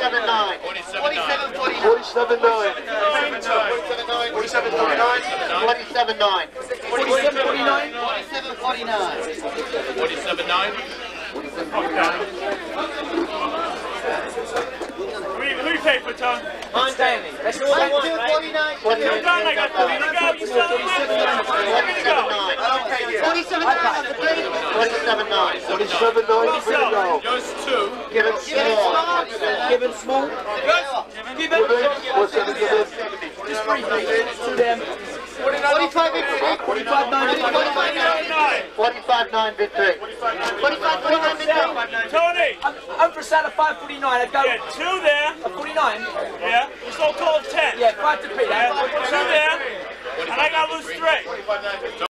47.9. 47.9. 47.9. 47.9. 47.9. 47.49. 47.9. Who you pay for, Tom? I'm Stanley. That's all I want, right? 49. You're done, I got 3 to go. You sell it. Let me go. 47.9. 47.9. 47.9. Free to go. Goes 2. Give it small. Given small. Given. What's the given? Just briefly. To them. 45 victory. 45.9. 45.9 victory. 45.49 victory. Tony. I'm for sale at 5.49. I'd go. Yeah, 2 there. At 49. Yeah. We sold 12 10. Yeah, 5 to 3. Yeah. 2 there. And I got to lose 3.